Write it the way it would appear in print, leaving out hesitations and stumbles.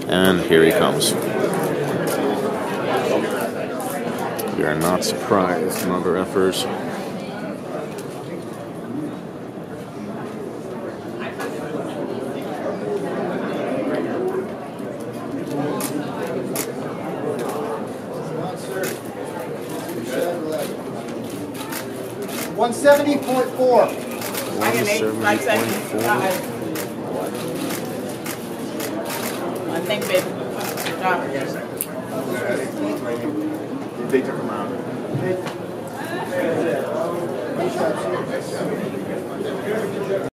And here he comes. We are not surprised, mother effers. $170.4. 170.4. I think, baby. They took him out.